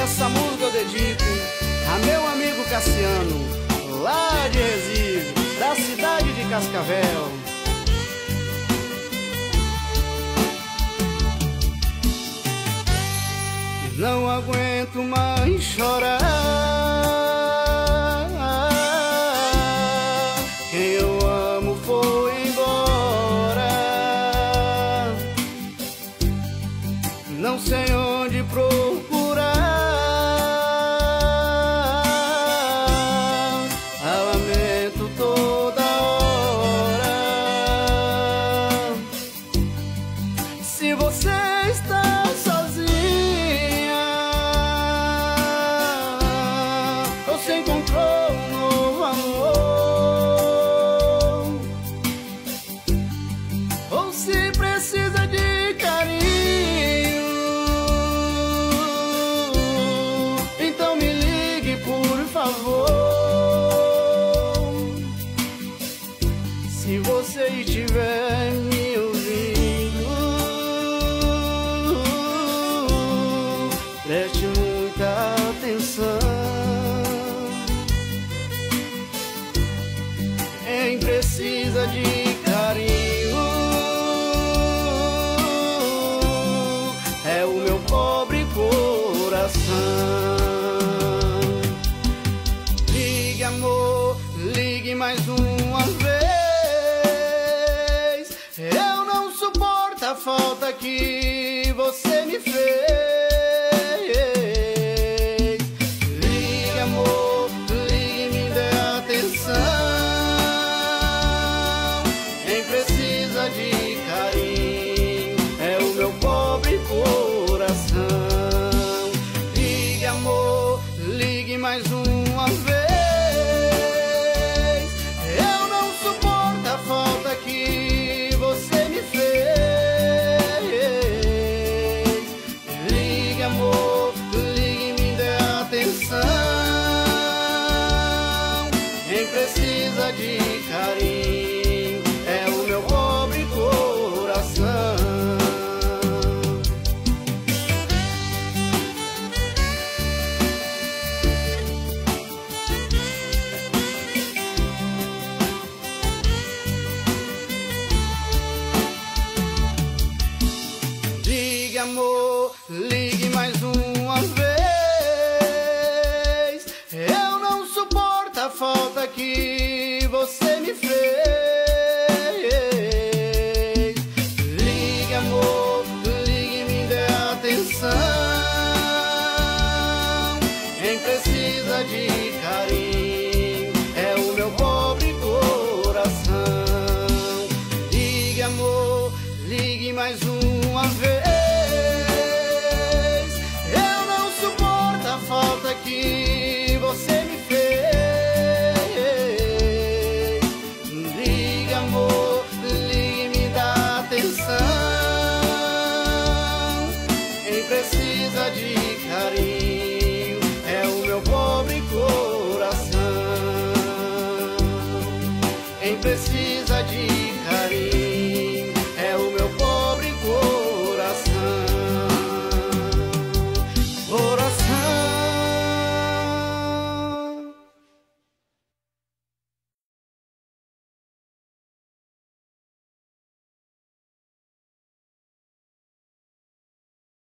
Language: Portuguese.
Essa música eu dedico a meu amigo Cassiano, lá de Recife, da cidade de Cascavel. Não aguento mais chorar, quem eu amo foi embora. Não sei onde procurar, lamento toda hora. Se você está sozinha ou se encontrou um novo amor, ou se precisa de carinho, então me ligue, por favor. Se você estiver me ouvindo, preste muita atenção. Quem precisa de carinho é o meu pobre coração. Ligue, amor, ligue mais uma vez. Eu não suporto a falta que você me fez. Ligue, amor, ligue, me dê atenção. Quem precisa de carinho é o meu pobre coração. Ligue, amor, ligue mais uma vez. Eu não suporto a falta que você me fez. Ligue, amor, ligue, me dê atenção. Quem precisa de carinho é o meu pobre coração. Ligue, amor, ligue mais uma vez. Eu não suporto a falta que você me fez. Ligue, amor, ligue, me dê atenção. Quem precisa de carinho é o meu pobre coração. Ligue, amor, ligue mais uma vez.